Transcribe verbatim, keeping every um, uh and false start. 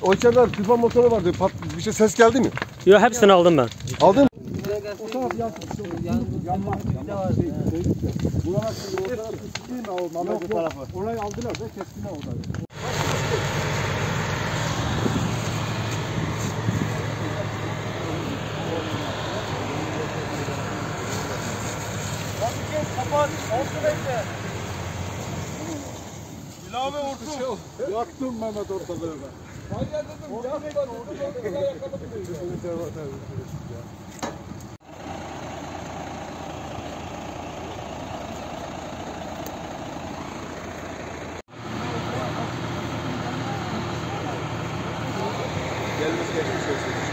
O içeride tüfan motoru vardı. Pat, bir şey ses geldi mi? Yok, hepsini aldım ben. Aldın mı? O taraf yansın. Yanma. Buralar şimdi o taraf değil mi o Mehmet tarafı? Orayı aldılar ve kestiler orayı. Kapat, orta bekle. İlave orta. Yaktım Mehmet ortalığı ben. Hayır dedim, yakma dedim, ortada yakaladım. Gelmiş geçmiş olsun.